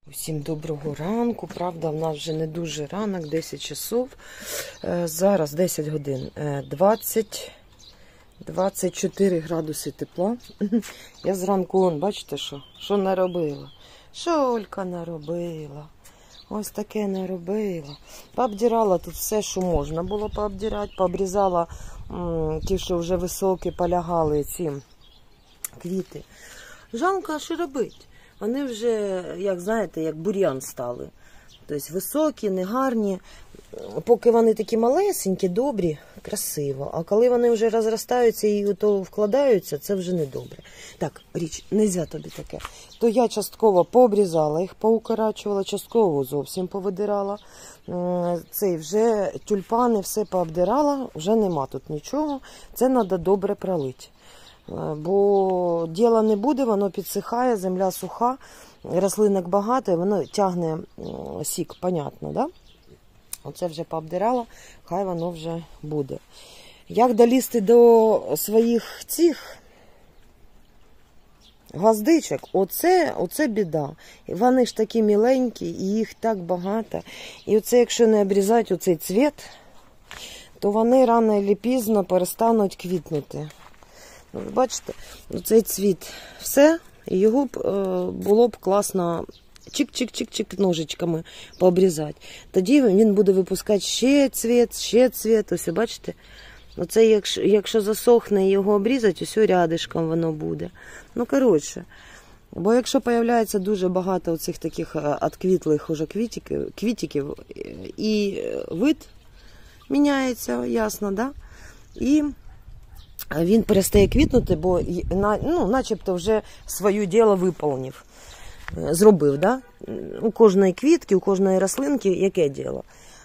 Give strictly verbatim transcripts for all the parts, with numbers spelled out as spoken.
Всім доброго ранку, правда, в нас вже не дуже ранок, десять часов, зараз десять годин, двадцять, двадцять чотири градуси тепла. Я зранку, он, бачите, що, що наробила, що Олька наробила, ось таке наробила. Пообдирала тут все, що можна було пообдирати, пообрізала м, ті, що вже високі, полягали ці квіти. Жалко, а що робити? Вони вже, як знаєте, як бур'ян стали. Тобто високі, негарні. Поки вони такі малесенькі, добрі, красиво. А коли вони вже розростаються і то вкладаються, це вже не добре. Так, річ, не можна тобі таке. То я частково пообрізала їх, поукорачувала, частково зовсім повидирала. Цей вже тюльпани все пообдирала, вже нема тут нічого. Це треба добре пролити. Бо діла не буде, воно підсихає, земля суха, рослинок багато, і воно тягне сік, понятно, да? Оце вже пообдирала, хай воно вже буде. Як долізти до своїх цих гвоздичок, оце, оце біда. Вони ж такі міленькі, і їх так багато. І оце, якщо не обрізати оцей цвіт, то вони рано чи пізно перестануть квітнути. Ви бачите, цей цвіт, все, його б, е, було б класно чик-чик-чик-чик ножичками пообрізати. Тоді він буде випускати ще цвіт, ще цвіт, ось, бачите? Оце, якщо, якщо засохне його обрізати, ось рядишком воно буде. Ну, коротше, бо якщо з'являється дуже багато оцих таких відквітлих уже квітиків, квітиків, і вид міняється, ясно, да? І він перестає квітнути, бо ну, начебто вже своє діло виповнив, зробив. Да? У кожної квітки, у кожної рослинки яке діло?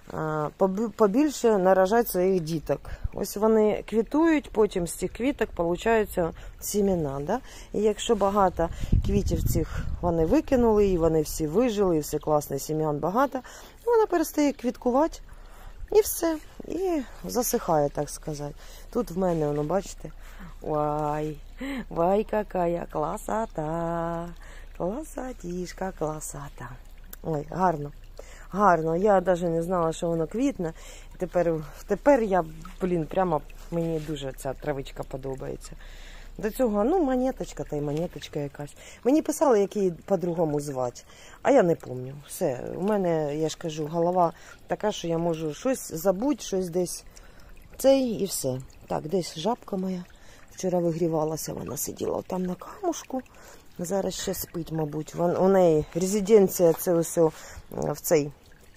Побільше наражати своїх діток. Ось вони квітують, потім з цих квіток получаються сімена. Да? І якщо багато квітів цих вони викинули, і вони всі вижили, і все класне, сім'ян багато, вона перестає квіткувати. І все. І засихає, так сказати. Тут в мене, воно, бачите, вай, вай, какая класота, класотішка, класота. Ой, гарно, гарно. Я навіть не знала, що воно квітне. Тепер, тепер я, блін, прямо мені дуже ця травичка подобається. До цього, ну, монеточка та й монеточка якась. Мені писали, як її по-другому звати, а я не пам'ятаю. Все, у мене, я ж кажу, голова така, що я можу щось забути, щось десь цей і все. Так, десь жабка моя. Вчора вигрівалася, вона сиділа там на камушку. Зараз ще спить, мабуть. У неї резиденція це ось в цей,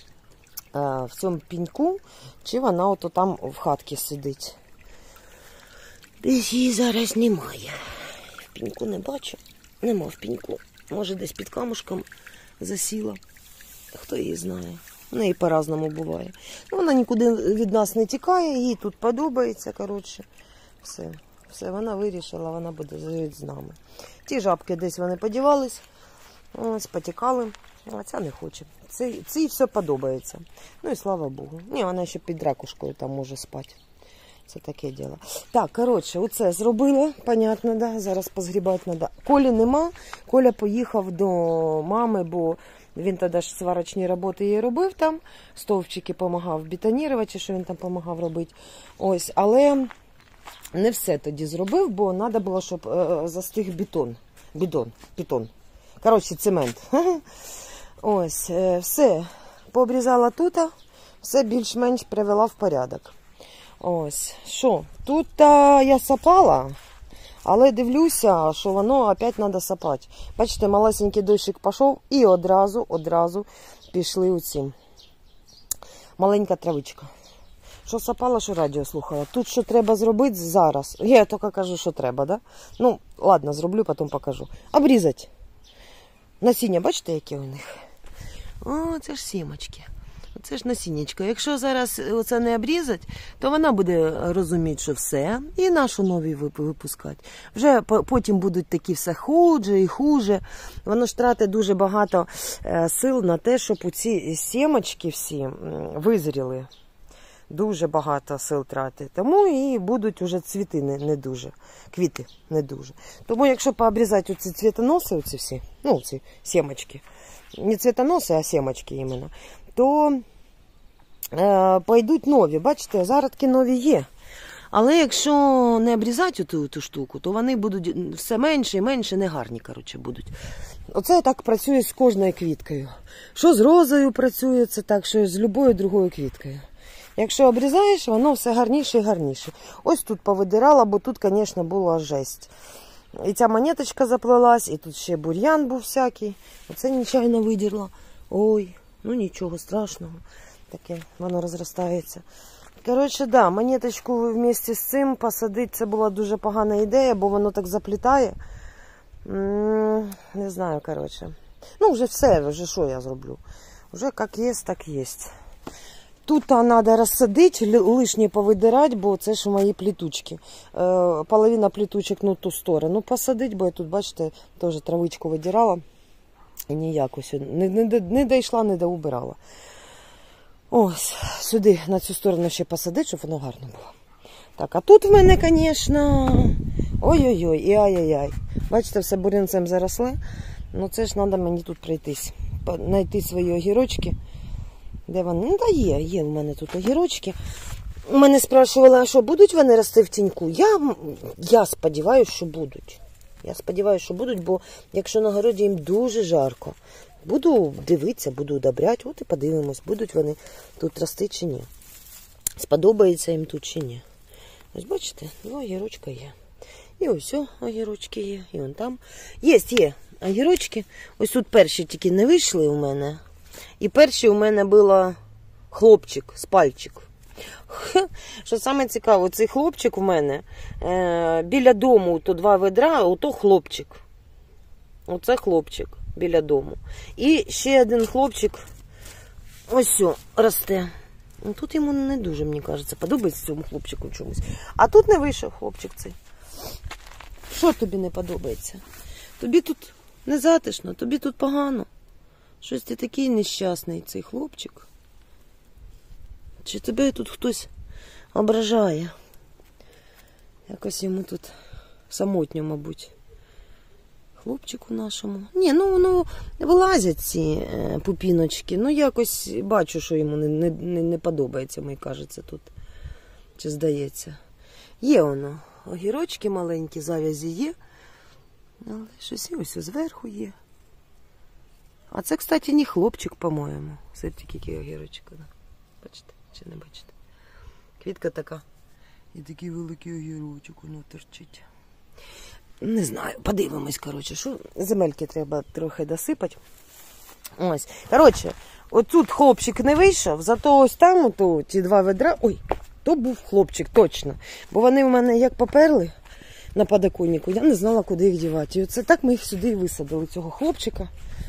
в цьому піньку, чи вона ото там в хатці сидить. Десь її зараз немає. В піньку не бачу. Нема в піньку. Може десь під камушком засіла. Хто її знає. В неї по-разному буває. Вона нікуди від нас не тікає, їй тут подобається, коротше. Все. Все, вона вирішила, вона буде жити з нами. Ті жабки десь вони подівались, ось, потікали, а ця не хоче. Цій, цій все подобається. Ну і слава Богу. Ні, вона ще під ракушкою там може спати. Це таке діло. Так, коротше, оце зробила, понятно, да, зараз позгрібати треба. Колі нема, Коля поїхав до мами, бо він тоді ж сварочні роботи їй робив там, стовпчики допомагав бетонувати, чи що він там допомагав робити. Ось, але не все тоді зробив, бо треба було, щоб е, застиг бетон. Бетон, бетон. Коротше, цемент. Ось, е, все, пообрізала тут, все більш-менш привела в порядок. Ось, що, тут а, я сапала, але дивлюся, що воно опять треба сапати. Бачите, малесенький дощик пішов і одразу, одразу пішли оці. Маленька травичка. Що сапала, що радіо слухала. Тут що треба зробити зараз. Я тільки кажу, що треба, да? Ну, ладно, зроблю, потім покажу. Обрізати. Насіння, бачите, які у них? О, це ж сімочки. Це ж насіннячко. Якщо зараз це не обрізати, то вона буде розуміти, що все, і нашу нові випускати. Вже потім будуть такі все хуже і хуже. Воно ж тратить дуже багато сил на те, щоб ці сімочки всі визріли. Дуже багато сил тратить. Тому і будуть вже цвіти не, не дуже, квіти не дуже. Тому якщо пообрізати оці цвітоноси, оці всі, ну, ці сімочки, не цвітоноси, а сімочки іменно, то е, пойдуть нові. Бачите, зародки нові є. Але якщо не обрізати ту, ту штуку, то вони будуть все менше і менше, негарні, коротше, будуть. Оце так працює з кожною квіткою. Що з розою працює, це так, що з любою другою квіткою. Якщо обрізаєш, воно все гарніше і гарніше. Ось тут повидирала, бо тут, звісно, була жесть. І ця монеточка заплелась, і тут ще бур'ян був всякий. Оце нечайно видірла. Ой, ну нічого страшного. Таке, воно розростається. Коротше, да, монеточку вместе з цим посадити, це була дуже погана ідея, бо воно так заплітає. М-м, не знаю, коротше. Ну, вже все, вже що я зроблю. Вже як є, так є. Тут треба розсадити, лишнє повидирати, бо це ж мої плітучки. Е, половина плітучок на ту сторону посадити, бо я тут, бачите, теж травичку видирала. І ніяк ось не, не, не дійшла, не доубирала. Ось, сюди, на цю сторону ще посадити, щоб воно гарно було. Так, а тут в мене, звісно, ой-ой-ой, і ай-яй-яй. Бачите, все бурянцем заросли. Ну це ж треба мені тут пройтись. Знайти свої огірочки. Де вони? Ну, та є, є в мене тут огірочки. У мене спрашували, а що, будуть вони рости в тіньку? Я, я сподіваюся, що будуть. Я сподіваюся, що будуть, бо якщо на городі їм дуже жарко, буду дивитися, буду удобряти, от і подивимось, будуть вони тут рости чи ні. Сподобається їм тут чи ні. Ось бачите, два огірочка є. І ось о, огірочки є, і вон там. Є, є огірочки. Ось тут перші тільки не вийшли у мене. І перший у мене була хлопчик з пальчик. Що саме цікаво, цей хлопчик у мене е, біля дому, то два ведра, ото хлопчик. Оце хлопчик біля дому. І ще один хлопчик ось о, росте. Тут йому не дуже, мені кажеться, подобається цьому хлопчику чомусь. А тут не вийшов хлопчик цей. Що тобі не подобається? Тобі тут не затишно, тобі тут погано. Щось ти такий нещасний, цей хлопчик. Чи тебе тут хтось ображає? Якось йому тут самотньо, мабуть. Хлопчику нашому. Ні, ну воно вилазять ці е, пупіночки. Ну якось бачу, що йому не, не, не, не подобається, мені кажеться, тут. Чи здається. Є воно. Огірочки маленькі, зав'язі є. Але щось і ось зверху є. А це, кстати, не хлопчик, по-моєму. Це тільки який огірочок. Бачите? Чи не бачите? Квітка така. І такий великий огірочок, воно торчить. Не знаю, подивимось, коротше, що земельки треба трохи досипати. Ось. Коротше, отут хлопчик не вийшов, зато ось там, ото, ті два ведра, ой, то був хлопчик, точно. Бо вони в мене як поперли на подоконнику, я не знала, куди їх дівати. І оце так ми їх сюди і висадили, цього хлопчика.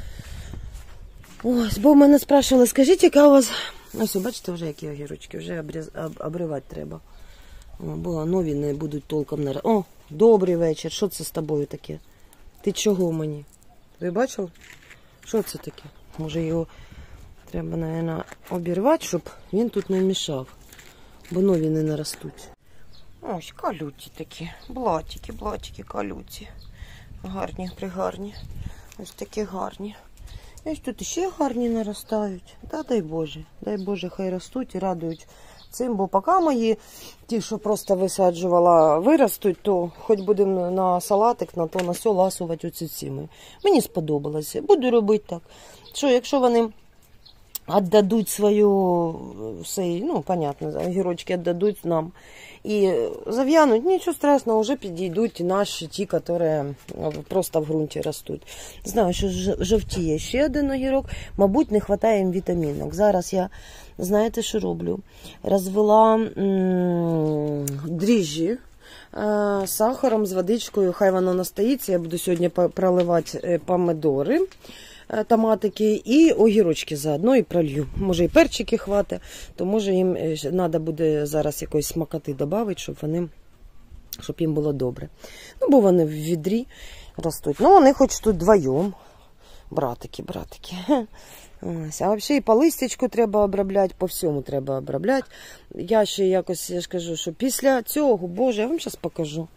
Ось, бо в мене спрашували, скажіть, яка у вас... Ось, бачите, вже які огірочки, вже обріз... обривати треба. О, бо нові не будуть толком на... О, добрий вечір, що це з тобою таке? Ти чого мені? Ви бачили? Що це таке? Може його треба, мабуть, обірвати, щоб він тут не мішав. Бо нові не наростуть. Ось, калюті такі. Блатики, блатики, калюті. Гарні, пригарні. Ось такі гарні. І ось тут ще гарні наростають. Та дай Боже, дай Боже, хай ростуть і радують цим. Бо поки мої, ті, що просто висаджувала, виростуть, то хоч будемо на салатик, на то, на все ласувати оці цими. Мені сподобалося. Буду робити так. Що, якщо вони віддадуть свою, все, ну, понятно, огірочки віддадуть нам і зав'януть, нічого страшного, вже підійдуть наші, ті, які просто в ґрунті ростуть. Знаю, що жовтіє ще один огірок, мабуть, не вистачає їм вітамінок. Зараз я, знаєте, що роблю? Розвела м- дріжджі з сахаром, з водичкою, хай воно настоїться, я буду сьогодні проливати помидори, томатики і огірочки заодно і пролью. Може і перчики хватить, то може їм треба буде зараз якоїсь смакоти додати, щоб вони, щоб їм було добре. Ну, бо вони в відрі ростуть. Ну, вони хоч тут вдвоєм. Братики, братики. Ось. А взагалі і по листячку треба обробляти, по всьому треба обробляти. Я ще якось, я ж кажу, що після цього, Боже, я вам зараз покажу.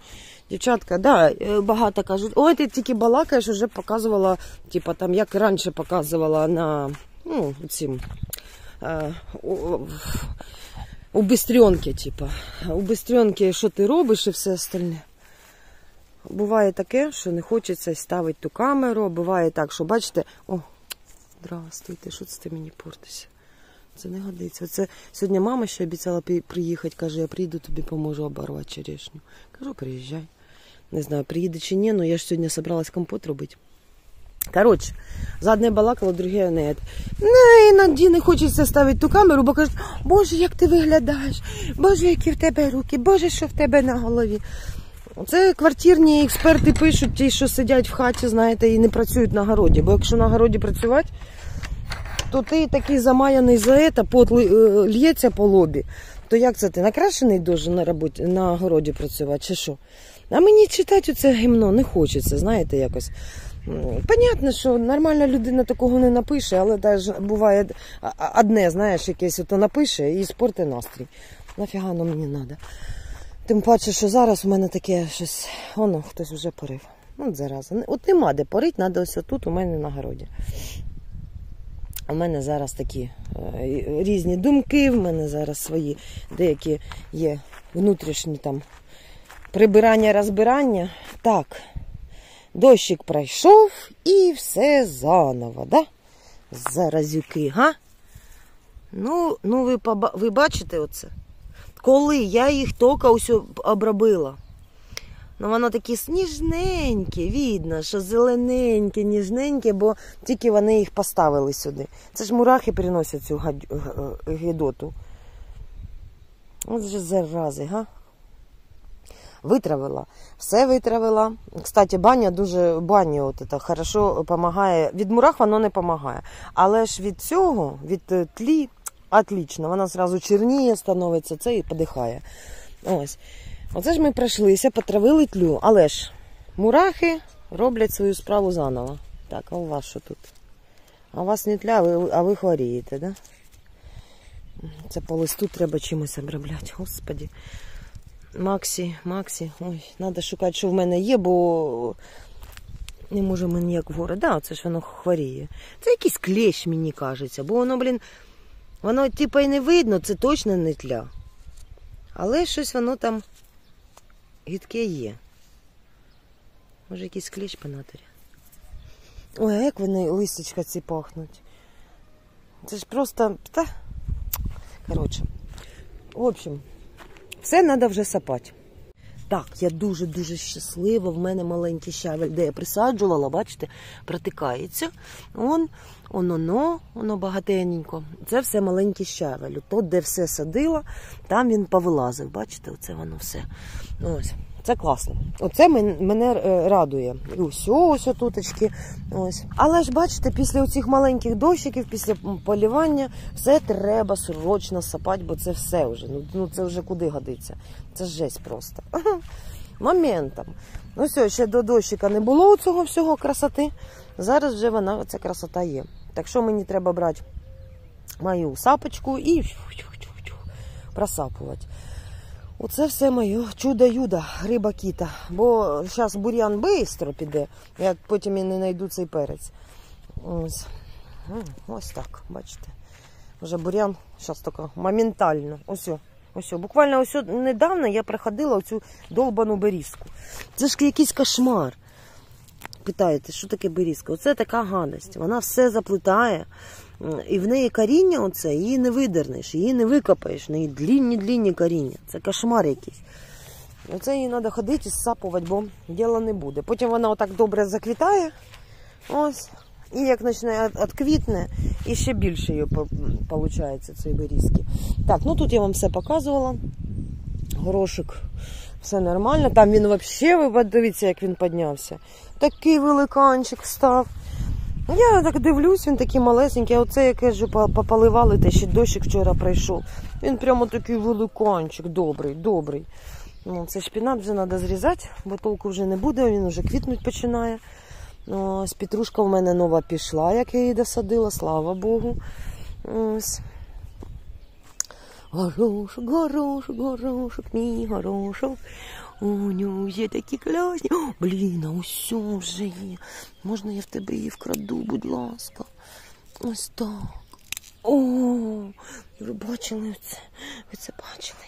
Дівчатка, да, багато кажуть, ой, ти тільки балакаєш, вже показувала, типу, там, як раніше показувала на, ну, цим, е, у, у бистренки, типу. У бистренки, що ти робиш і все остальне. Буває таке, що не хочеться ставити ту камеру, буває так, що, бачите, о, здравствуйте, що це ти мені портишся? Це не годиться. Це сьогодні мама ще обіцяла приїхати, каже, я прийду, тобі поможу оборвати черешню. Кажу, приїжджай. Не знаю, приїде чи ні, але я ж сьогодні собралась компот робити. Коротше, за одне балакало, друге не. Не, іноді не хочеться ставити ту камеру, бо кажуть, боже, як ти виглядаєш, боже, які в тебе руки, боже, що в тебе на голові. Це квартирні експерти пишуть, ті, що сидять в хаті, знаєте, і не працюють на городі. Бо якщо на городі працювати, то ти такий замаяний за це, пот л'ється по лобі. То як це ти, накрашений дуже на роботі, на городі працювати, чи що? А мені читати оце гімно не хочеться, знаєте, якось. Понятно, що нормальна людина такого не напише, але теж буває одне, знаєш, якесь ото напише і спорти настрій. Нафіга воно мені треба. Тим паче, що зараз у мене таке щось, воно, хтось вже порив. От зараза. От нема де порити, треба ось тут у мене на городі. У мене зараз такі е, різні думки, в мене зараз свої деякі є внутрішні там прибирання, розбирання. Так, дощик пройшов і все заново, да? Заразюки, га? Ну, ну ви, поба... ви бачите оце? Коли я їх тільки ось обробила. Ну, воно такі сніжненькі, видно, що зелененькі, ніжненькі, бо тільки вони їх поставили сюди. Це ж мурахи приносять цю гидоту. Ось же зарази, га? Витравила. Все витравила. Кстати, баня дуже, баня от це, хорошо допомагає. Від мурах воно не допомагає. Але ж від цього, від тлі, отлично. Вона одразу чорніє, становиться, це і подихає. Ось. Оце ж ми пройшлися, потравили тлю. Але ж мурахи роблять свою справу заново. Так, а у вас що тут? А у вас не тля, а ви, а ви хворієте, да? Це по листу треба чимось обробляти. Господи. Максі, Максі. Ой, треба шукати, що в мене є, бо не можемо ніяк вгору. Да, це ж воно хворіє. Це якийсь клещ, мені кажеться. Бо воно, блін, воно типу і не видно, це точно не тля. Але щось воно там гидке є. Може якийсь клещ по натурі. Ой, а як вони листячка ці пахнуть? Це ж просто... Та... Коротше. В общем, все треба вже сапати. Так, я дуже-дуже щаслива. В мене маленький щавель, де я присаджувала, бачите, протикається. Он, оно-но, воно багатенько. Це все маленький щавель. Тут, де все садила, там він повилазив. Бачите, оце воно все. Ось. Це класно. Оце мене радує. І ось, ось отуточки. Ось. Але ж, бачите, після оцих маленьких дощиків, після полювання, все треба срочно сапати, бо це все вже. Ну, ну це вже куди годиться. Це жесть просто. Моментом. Ну все, ще до дощика не було цього всього красоти. Зараз вже вона, ця красота є. Так що мені треба брати мою сапочку і просапувати. Оце все моє чудо-юдо, риба кіта. Бо зараз бур'ян швидко піде, я потім і не знайду цей перець. Ось, ось так, бачите. Вже бур'ян зараз тільки моментально. Ось, ось. Буквально ось недавно я проходила оцю долбану берізку. Це ж якийсь кошмар. Питаєте, що таке берізка? Оце така гадость. Вона все заплітає. І в неї коріння оце, її не видернеш, її не викопаєш, в неї длінні-длінні коріння. Це кошмар якийсь. Оце її треба ходити і зсапувати, бо діла не буде. Потім вона отак добре заквітає, ось, і як почне відквітне, і ще більше її виходить, цієї берізки. Так, ну тут я вам все показувала. Горошик, все нормально. Там він взагалі, ви подивіться, як він піднявся. Такий великанчик став. Я так дивлюсь, він такий малесенький, а оце, як я кажу, пополивали, та ще дощик вчора пройшов. Він прямо такий великанчик, добрий, добрий. Ну, цей шпінат вже треба зрізати, бо толку вже не буде, він вже квітнуть починає. Ось, петрушка в мене нова пішла, як я її досадила, слава Богу. Ось. Горошок, горошок, горошок, мій горошок. О, ну, є такі класні. О, блін, а ось вже є. Можна я в тебе її вкраду, будь ласка. Ось так. О, ви бачили це? Ви це бачили?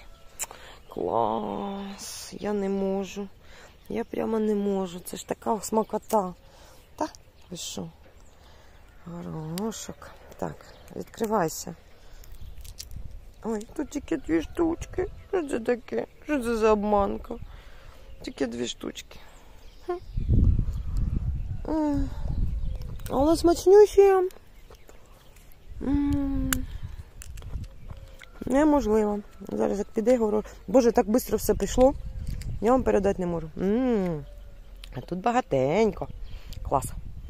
Клас. Я не можу. Я прямо не можу. Це ж така смакота. Так? Ви що? Горошок. Так, відкривайся. Ой, тут тільки дві штучки. Що це таке? Що це за обманка? Тільки дві штучки. Але смачнющі. Неможливо. Зараз як піде, говорю. Боже, так швидко все пішло. Я вам передати не можу. М-м-м. А тут багатенько. Клас.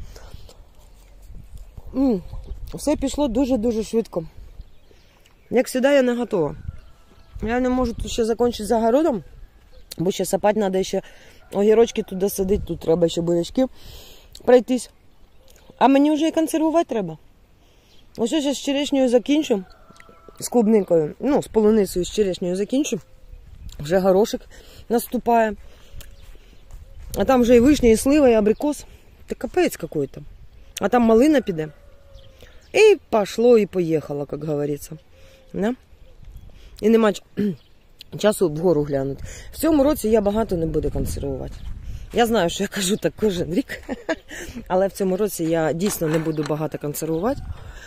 М-м. Все пішло дуже-дуже швидко. Як завжди, я не готова. Я не можу тут ще закінчити з огородом, бо ще сапати треба ще огірочки туди садити, тут треба ще бурячки пройтись. А мені вже і консервувати треба. Ось я з черешнею закінчу, з клубникою, ну, з полуницею з черешнею закінчу. Вже горошик наступає. А там вже і вишня, і слива, і абрикос. Це капець какой-то. А там малина піде. І пошло, і поїхало, як говориться. Да? І нема часу вгору глянути. В цьому році я багато не буду консервувати. Я знаю, що я кажу так кожен рік, але в цьому році я дійсно не буду багато консервувати.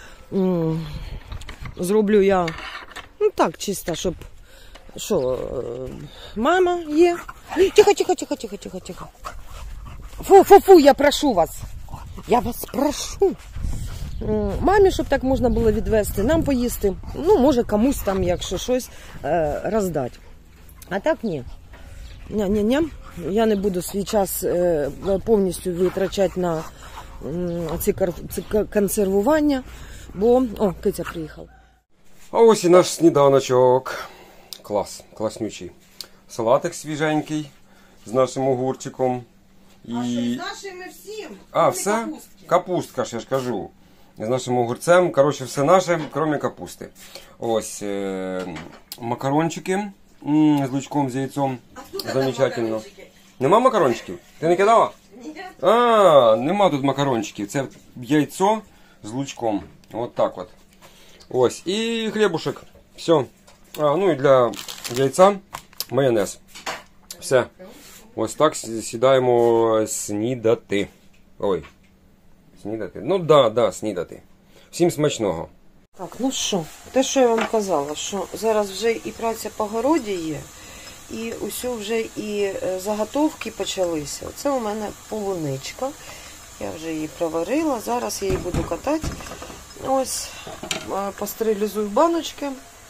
Зроблю я, ну так, чисто, щоб, що, мама є. Тихо, тихо, тихо, тихо, тихо, тихо. Фу, фу, фу, я прошу вас. Я вас прошу. Мамі, щоб так можна було відвести, нам поїсти. Ну, може, комусь там, якщо щось, роздати. А так ні. Ні-ні-ні. Я не буду свій час повністю витрачати на ці консервування, бо... О, Китя приїхав. А ось і наш сніданочок. Клас, класнючий. Салатик свіженький з нашим огурчиком. І... А що, з нашими всім? А, все? Капустки. Капустка, ж я ж кажу. З нашим огурцем. Коротше, все наше, крім капусти. Ось, е макарончики м з лучком, з яйцом. Замечательно. Нема макарончиків? Ти не кидала? Ні. А, нема тут макарончиків. Це яйцо з лучком. От так от. Ось. І хлібушек. Все. А, ну і для яйця майонез. Все. Ось так сідаємо снідати. Ой. Снідати? Ну да, да, снідати. Всім смачного. Так, ну що, те, що я вам казала, що зараз вже і праця по городі є, і усьо вже і заготовки почалися. Оце у мене полуничка. Я вже її проварила, зараз я її буду катати. Ось, постерилізую баночки.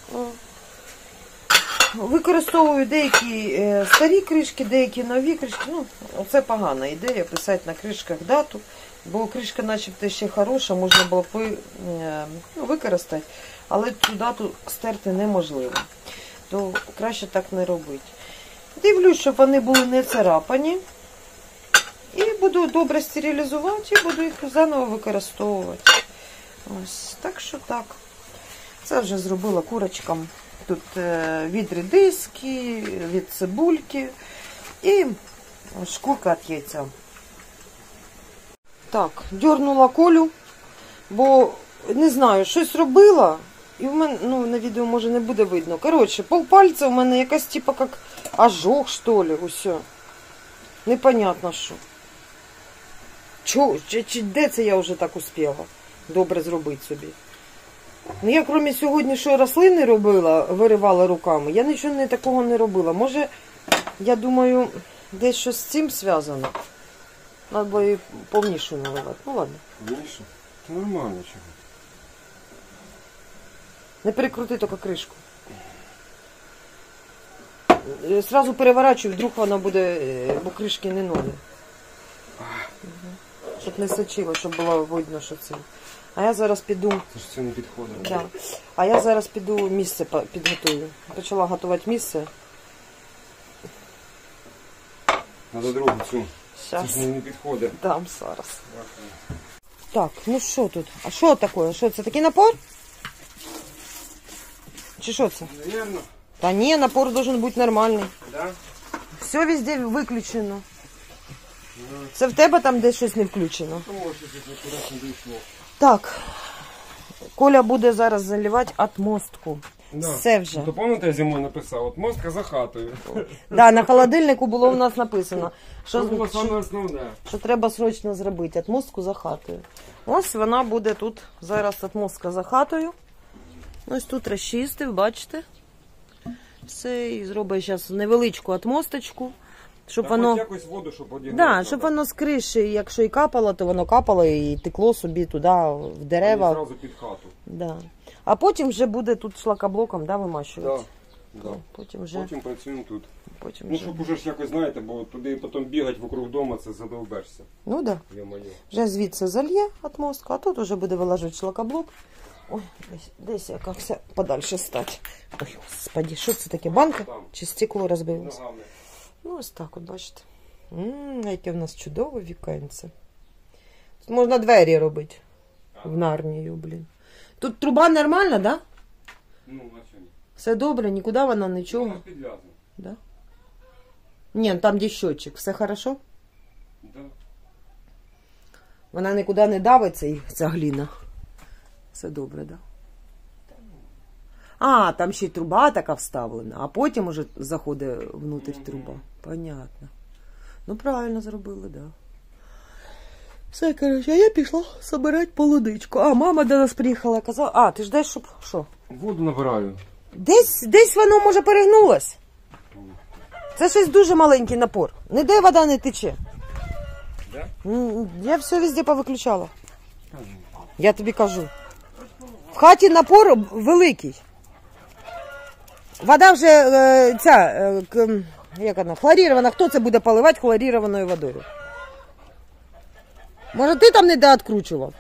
Використовую деякі старі кришки, деякі нові кришки. Ну, це погана ідея писати на кришках дату, бо кришка начебто ще хороша, можна було б ну, використати, але цю дату стерти неможливо. То краще так не робити. Дивлюсь, щоб вони були не царапані. І буду добре стерилізувати і буду їх заново використовувати. Ось, так що так. Це вже зробила курочкам. Тут е, від редиски, від цибульки і шкурка від яйця. Так, дьорнула Колю, бо, не знаю, щось робила, і в мене, ну, на відео, може, не буде видно. Коротше, полпальця у мене якась, типа, як ожог, що ли, усе. Непонятно, що. Чо, чи, чи, де це я вже так успіла добре зробити собі? Ну, я, крім сьогодні, що рослини робила, виривала руками, я нічого не такого не робила. Може, я думаю, десь щось з цим зв'язано. Треба було її повнішу наливати. Ну, ладно. Повнішу? Це нормально чого. Не перекрути тільки кришку. Сразу переворачую, вдруг вона буде, бо кришки не нові. Щоб не сочило, щоб було видно, що це. А я зараз піду... Це ж це не підходить. Да. А я зараз піду місце підготую. Почала готувати місце. Надо другу цю. Щас. Це ж не підходить. Дам зараз. Так, ну що тут? А що таке? Що це? Такий напор? Чи що це? Наверно. Та ні, напор должен бути нормальний. Да? все везде виключено. Це в тебе там десь щось не включено. Так. Коля буде зараз заливати отмостку. Да. Все вже. То пам'ятаєте, я зимою написав, от мостка за хатою. Да, на холодильнику було у нас написано, Це що, було саме що, основне. що треба срочно зробити отмостку за хатою. Ось вона буде тут зараз отмостка за хатою. Ось тут розчистив, бачите. Все, і зробить зараз невеличку отмосточку. Щоб Так, воно, хоч якось воду, щоб одягнути. да, щоб воно з криші, якщо і капало, то воно капало і текло собі туди, в дерева. Одразу під хату. Да. А потім вже буде тут шлакоблоком, да, вимащувати. Да. Да. Потім вже, Потім працюємо тут. потім Ну, вже. щоб уже ж якось, знаєте, бо туди потім бігати вокруг дому, це задовбешся. Ну да. Йо-моє. Вже звідси зальє отмостка, а тут вже буде вилажувати шлакоблок. Ой, десь, десь якось подальше стати. Ой, господи, що це таке, банка? Чи стекло розбилося? Ногами. Ну, ось так от, бачите. Ммм, яке в нас чудове вікенце. Тут можна двері робити. В Нарнію, блін. Тут труба нормальна, да? Ну, а що ні? Все добре, нікуди вона нічого. Вона підв'язана. Да? Ні, там де щотчик. Все хорошо? Да. Вона нікуди не давиться, і ця гліна. Все добре, да? А, там ще й труба така вставлена, а потім уже заходить внутрь труба. Понятно. Ну, правильно зробили, да. Все, коротше, а я пішла собирати полуничку. А, мама до нас приїхала, казала, а, ти ждеш, щоб, що? Воду набираю. Десь, десь воно, може, перегнулось. Це щось дуже маленький напор. Ніде вода не тече. Да? М, Я все везде повиключала. Я тобі кажу. В хаті напор великий. Вода вже е, ця, е, к- як вона, хлорірована. Хто це буде поливати хлорірованою водою? Може, ти там не дооткручував?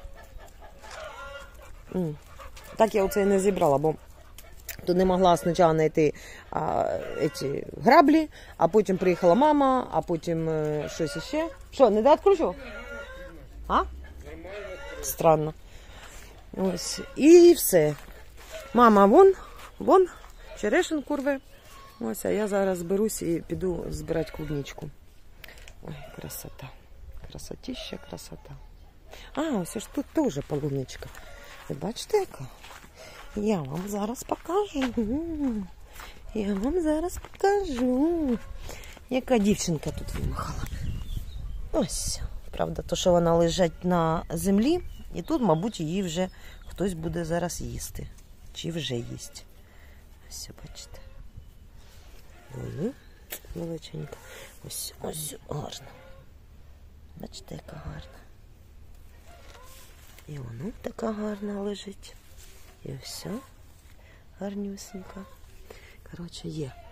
М. Так я оце і не зібрала, бо то не могла спочатку знайти а, ці граблі, а потім приїхала мама, а потім е, щось іще. Що, не дооткручував? А? Странно. Ось. І все. Мама вон, вон, черешенку рве. Ось, а я зараз зберусь і піду збирати клубничку. Ой, красота. Красотища, красота. А, ось ж тут теж полуничка. Ви бачите, яка? Я вам зараз покажу. Я вам зараз покажу. Яка дівчинка тут вимахала. Ось. Правда, то, що вона лежить на землі, і тут, мабуть, її вже хтось буде зараз їсти. Чи вже їсть. Ось, бачите. Ой, величенька. Ось, ось, гарно. Бачите, яка гарна. І воно така гарна лежить. І все гарнюсенька. Коротше, є.